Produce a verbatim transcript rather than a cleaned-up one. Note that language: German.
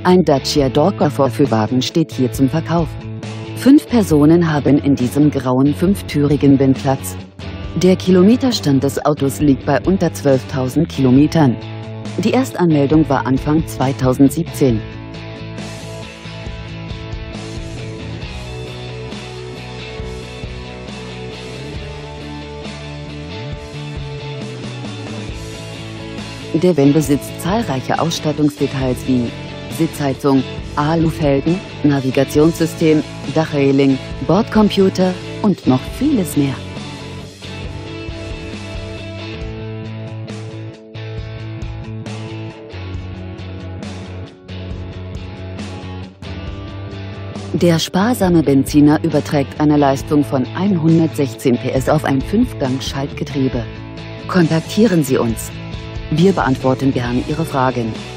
Ein Dacia Docker Vorführwagen steht hier zum Verkauf. Fünf Personen haben in diesem grauen fünftürigen Bin Platz. Der Kilometerstand des Autos liegt bei unter zwölftausend Kilometern. Die Erstanmeldung war Anfang zweitausendsiebzehn. Der Van besitzt zahlreiche Ausstattungsdetails wie Sitzheizung, Alufelgen, Navigationssystem, Dachreling, Bordcomputer und noch vieles mehr. Der sparsame Benziner überträgt eine Leistung von hundertsechzehn P S auf ein Fünfgang-Schaltgetriebe. Kontaktieren Sie uns. Wir beantworten gern Ihre Fragen.